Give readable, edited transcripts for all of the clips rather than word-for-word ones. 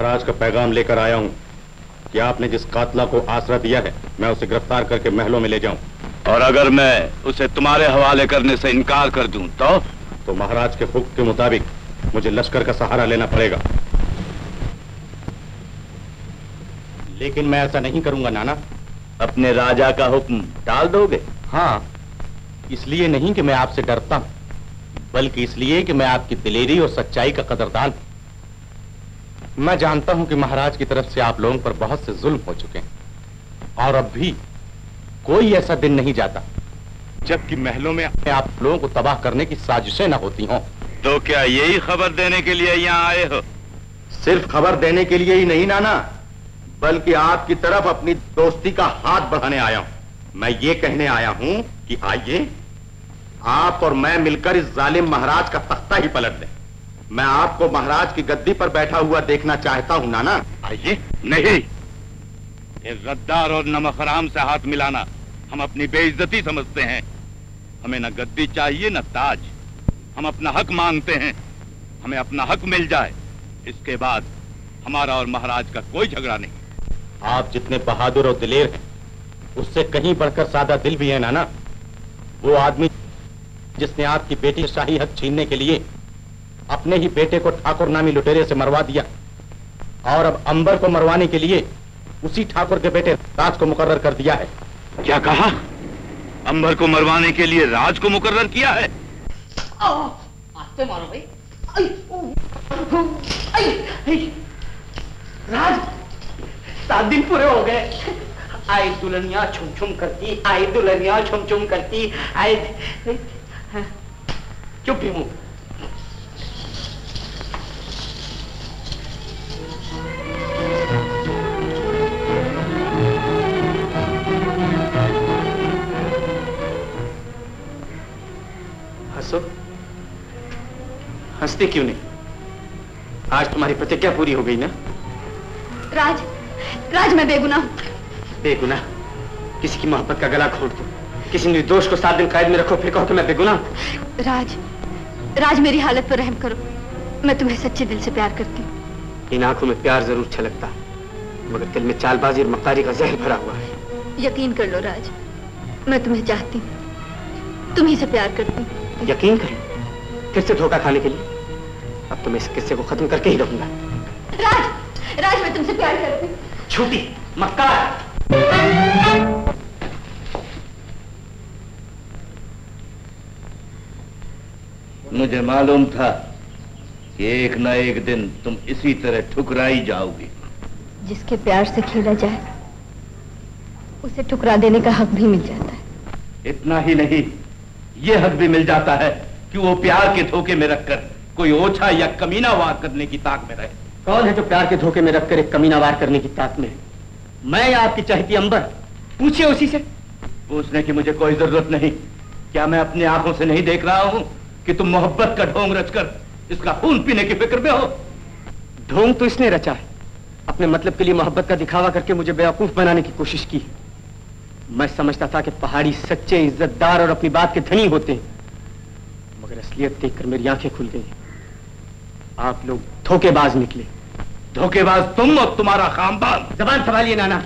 महाराज का पैगाम लेकर आया हूँ कि आपने जिस कातला को आसरा दिया है मैं उसे गिरफ्तार करके महलों में ले जाऊं। और अगर मैं उसे तुम्हारे हवाले करने से इनकार कर दूं तो महाराज के हुक्म के मुताबिक मुझे लश्कर का सहारा लेना पड़ेगा। लेकिन मैं ऐसा नहीं करूंगा नाना। अपने राजा का हुक्म टाल दोगे? हाँ, इसलिए नहीं कि मैं आपसे डरता हूं, बल्कि इसलिए कि मैं आपकी दिलेरी और सच्चाई का कदरदान हूं। मैं जानता हूं कि महाराज की तरफ से आप लोगों पर बहुत से जुल्म हो चुके हैं और अब भी कोई ऐसा दिन नहीं जाता जबकि महलों में आप लोगों को तबाह करने की साजिशें न होती हों। तो क्या यही खबर देने के लिए यहाँ आए हो? सिर्फ खबर देने के लिए ही नहीं नाना, बल्कि आपकी तरफ अपनी दोस्ती का हाथ बढ़ाने आया हूं। मैं ये कहने आया हूं कि आइए आप और मैं मिलकर इस जालिम महाराज का तख्ता ही पलट दें। मैं आपको महाराज की गद्दी पर बैठा हुआ देखना चाहता हूं नाना। आइए। नहीं, इस गद्दार और नमक हराम से हाथ मिलाना हम अपनी बेइज्जती समझते हैं। हमें न गद्दी चाहिए न ताज। हम अपना हक मांगते हैं। हमें अपना हक मिल जाए, इसके बाद हमारा और महाराज का कोई झगड़ा नहीं। आप जितने बहादुर और दिलेर हैं, उससे कहीं बढ़कर सादा दिल भी है नाना। वो आदमी जिसने आपकी बेटी का शाही हक छीनने के लिए अपने ही बेटे को ठाकुर नामी लुटेरे से मरवा दिया और अब अंबर को मरवाने के लिए उसी ठाकुर के बेटे राज को मुकर्रर कर दिया है। क्या कहा? अंबर को मरवाने के लिए राज को मुकर्रर किया है? आस्ते मारो भाई। राज, 7 दिन पूरे हो गए। आई दुल्हनिया छुम छुम करती, आई दुल्हनिया छुम छुम करती, आई। चुप भी हूं। हंसो, हंसते क्यों नहीं? आज तुम्हारी प्रतिज्ञा पूरी हो गई ना? राज, राज मैं बेगुनाह हूं। बेगुनाह? किसी की मोहब्बत का गला घोट दो, किसी निर्दोष को 7 दिन कैद में रखो, फिर कहो कि मैं बेगुनाह हूं। राज, राज मेरी हालत पर रहम करो। मैं तुम्हें सच्चे दिल से प्यार करती हूँ। इन आंखों में प्यार जरूर छलकता, मगर दिल में चालबाजी और मक्कारी का जहर भरा हुआ है। यकीन कर लो राज, मैं तुम्हें चाहती हूँ, तुम्हीं से प्यार करती हूँ। यकीन करो, फिर से धोखा खाने के लिए? अब तो मैं इस किस्से को खत्म करके ही रहूंगा। राज, राज मैं तुमसे प्यार करती हूँ। झूठी, मक्कार। मुझे मालूम था कि एक न एक दिन तुम इसी तरह ठुकराई जाओगी। जिसके प्यार से खेला जाए उसे ठुकरा देने का हक भी मिल जाता है। इतना ही नहीं, ये हक भी मिल जाता है कि वो प्यार के धोखे में रखकर कोई ओछा या कमीना वार करने की ताक में रहे। कौन है जो प्यार के धोखे में रखकर एक कमीना वार करने की ताक में? मैं या आपकी चाहती अंबर? पूछिए उसी से। पूछने की मुझे कोई जरूरत नहीं। क्या मैं अपनी आंखों से नहीं देख रहा हूं कि तुम मोहब्बत का ढोंग रचकर इसका खून पीने की फिक्र में हो? ढोंग तो इसने रचा है, अपने मतलब के लिए मोहब्बत का दिखावा करके मुझे बेवकूफ बनाने की कोशिश की। मैं समझता था कि पहाड़ी सच्चे, इज्जतदार और अपनी बात के धनी होते हैं, मगर असलियत देखकर मेरी आंखें खुल गई। आप लोग धोखेबाज निकले। धोखेबाज तुम और तुम्हारा खानदान। जबान संभालिए नाना।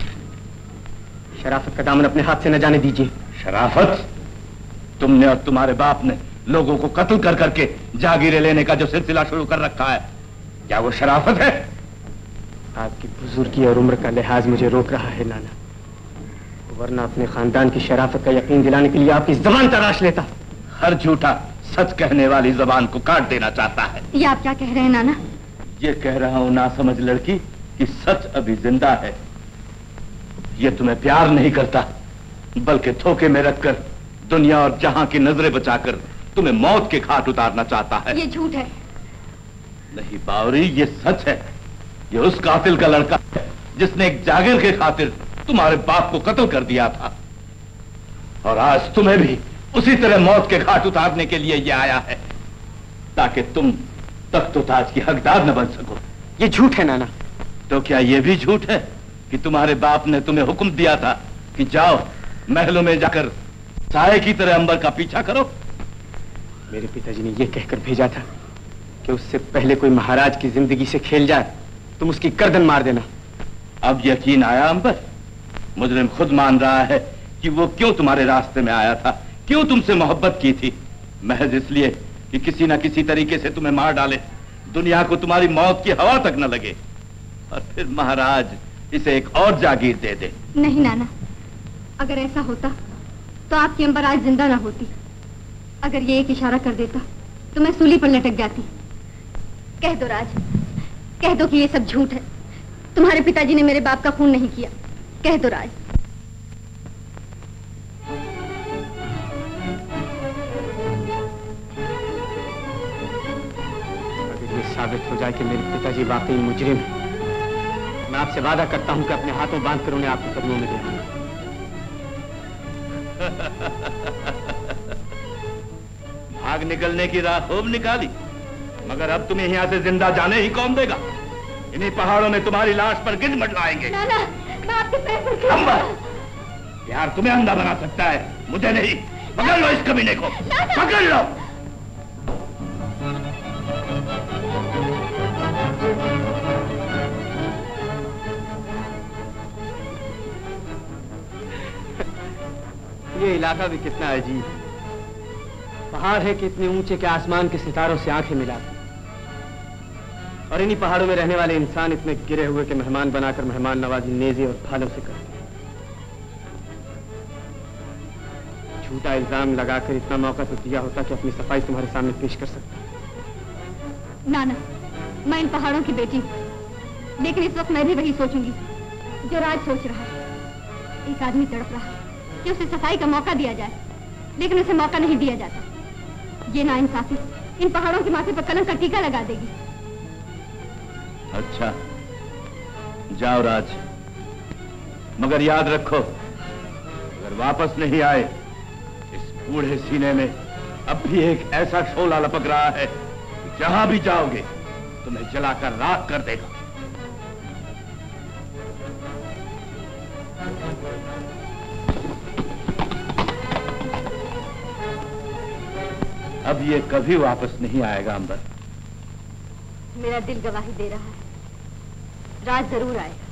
शराफत का दामन अपने हाथ से न जाने दीजिए। शराफत? तुमने और तुम्हारे बाप ने लोगों को कत्ल कर करके जागीरें लेने का जो सिलसिला शुरू कर रखा है, क्या वो शराफत है? आपकी बुजुर्गी और उम्र का लिहाज मुझे रोक रहा है नाना, वरना अपने खानदान की शराफत का यकीन दिलाने के लिए आपकी जबान तराश लेता। हर झूठा सच कहने वाली जबान को काट देना चाहता है। ये आप क्या कह रहे हैं नाना? ये कह रहा हूं ना समझ लड़की कि सच अभी जिंदा है। ये तुम्हें प्यार नहीं करता, बल्कि धोखे में रखकर दुनिया और जहां की नजरें बचाकर तुम्हें मौत के घाट उतारना चाहता है। ये झूठ है। नहीं बावरी, ये सच है। ये उस कातिल का लड़का है जिसने एक जागीर के खातिर तुम्हारे बाप को कत्ल कर दिया था, और आज तुम्हें भी उसी तरह मौत के घाट उतारने के लिए ये आया है, ताकि तुम तख्त व ताज की हकदार न बन सको। ये झूठ है नाना। तो क्या ये भी झूठ है कि तुम्हारे बाप ने तुम्हें हुक्म दिया था कि जाओ महलों में जाकर साये की तरह अंबर का पीछा करो? मेरे पिताजी ने यह कहकर भेजा था कि उससे पहले कोई महाराज की जिंदगी से खेल जाए तुम उसकी गर्दन मार देना। अब यकीन आया अंबर? मुजरिम खुद मान रहा है कि वो क्यों तुम्हारे रास्ते में आया था, क्यों तुमसे मोहब्बत की थी, महज इसलिए कि किसी ना किसी तरीके से तुम्हें मार डाले, दुनिया को तुम्हारी मौत की हवा तक न लगे, और फिर महाराज इसे एक और जागीर दे दे। नहीं नाना, अगर ऐसा होता तो आपकी अंबर आज जिंदा ना होती। अगर ये एक इशारा कर देता तो मैं सूली पर लटक जाती। कह दो राज, कह दो कि ये सब झूठ है, तुम्हारे पिताजी ने मेरे बाप का खून नहीं किया। कह दो राज। अगर ये साबित हो जाए कि मेरे पिताजी वाकई मुजरिम है, मैं आपसे वादा करता हूं कि अपने हाथों बांधकर उन्हें आपके कदमों में दे दूंगा। भाग निकलने की राह खूब निकाली, मगर अब तुम्हें यहाँ से जिंदा जाने ही कौन देगा? इन्हीं पहाड़ों में तुम्हारी लाश पर गिद्ध मंडराएंगे। नाना, मैं आपके पैर पर अंबर, प्यार तुम्हें अंधा बना सकता है, मुझे नहीं। पकड़ लो इस कमीने को, पकड़ लो। ये इलाका भी कितना अजीब है। पहाड़ है कि इतने ऊंचे के आसमान के सितारों से आंखें मिलाते, और इन्हीं पहाड़ों में रहने वाले इंसान इतने गिरे हुए के मेहमान बनाकर मेहमान नवाजी नेज़े और भालों से करते हैं। झूठा इल्जाम लगाकर इतना मौका तो दिया होता कि अपनी सफाई तुम्हारे सामने पेश कर सकता। नाना, मैं इन पहाड़ों की बेटी हूँ, लेकिन इस वक्त मैं भी वही सोचूंगी जो राज सोच रहा है। एक आदमी तड़प रहा है कि उसे सफाई का मौका दिया जाए, लेकिन उसे मौका नहीं दिया जाता। ये नाइंसाफी इन पहाड़ों के माथे पर कलंक का टीका लगा देगी। अच्छा, जाओ राज, मगर याद रखो, अगर वापस नहीं आए, इस बूढ़े सीने में अब भी एक ऐसा शोला लपक रहा है कि जहां भी जाओगे तुम्हें जलाकर राख कर देगा। अब ये कभी वापस नहीं आएगा अंबर। मेरा दिल गवाही दे रहा है, राज जरूर आएगा।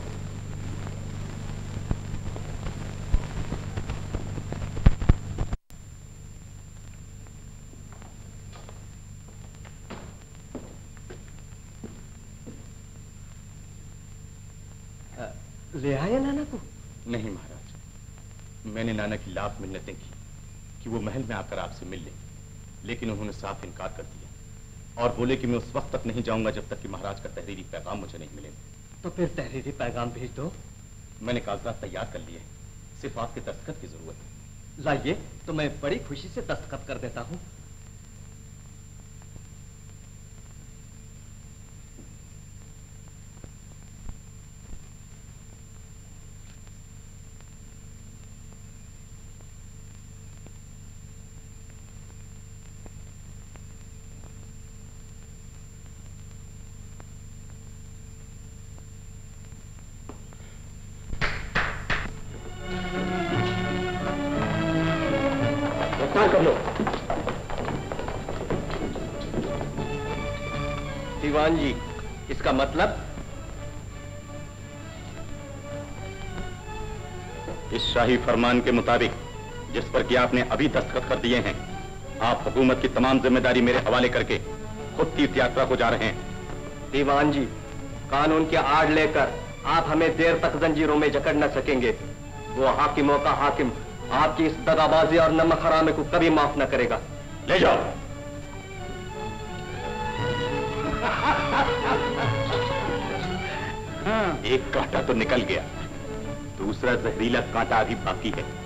ले आया नाना को? नहीं महाराज, मैंने नाना की लाख मिन्नतें की कि वो महल में आकर आपसे मिल ले, लेकिन उन्होंने साफ इनकार कर दिया और बोले कि मैं उस वक्त तक नहीं जाऊंगा जब तक कि महाराज का तहरीरी पैगाम मुझे नहीं मिलेगा। तो फिर तहरीरी पैगाम भेज दो। मैंने कागजात तैयार कर लिए, सिर्फ आपके दस्तखत की जरूरत है। लाइए, तो मैं बड़ी खुशी से दस्तखत कर देता हूँ। कर लो। दीवान जी, इसका मतलब? इस शाही फरमान के मुताबिक, जिस पर कि आपने अभी दस्तखत कर दिए हैं, आप हुकूमत की तमाम जिम्मेदारी मेरे हवाले करके खुद तीर्थ यात्रा को जा रहे हैं। दीवान जी, कानून की आड़ लेकर आप हमें देर तक जंजीरों में जकड़ न सकेंगे। वो हाकिमों का हाकिम आपकी इस दगाबाजी और नमक हरामे को कभी माफ न करेगा। ले जाओ। एक कांटा तो निकल गया, दूसरा जहरीला कांटा अभी बाकी है।